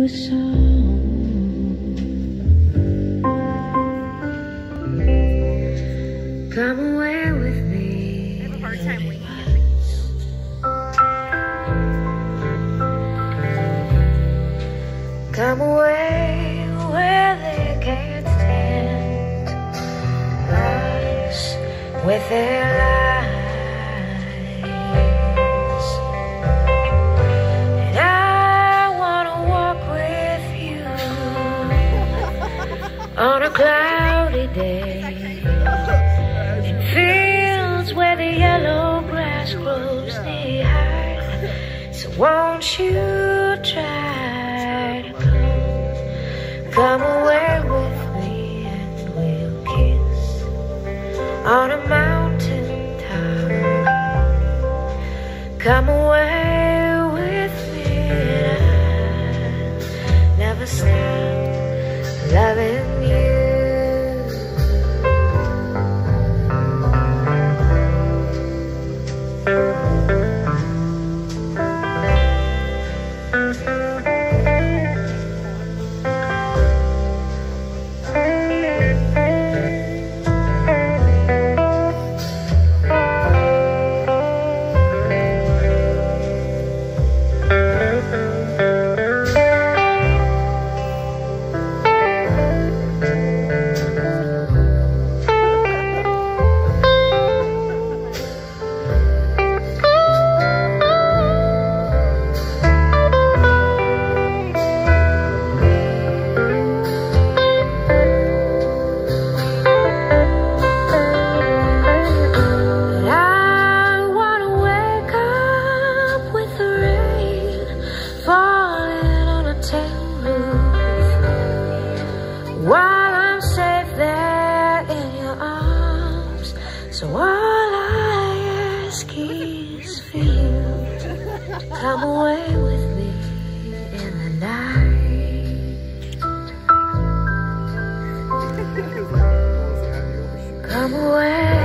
you a song. Come away with me. I have a hard time waiting. Come away where they can't stand us with their lies. And I wanna walk with you on a cloudy day in fields where the yellow grass grows knee high. So won't you try to come away with me and we'll kiss on a mountain top. Come away with me and I'll never stop loving you. While I'm safe there in your arms, so all I ask is for you to come away with me in the night. Come away.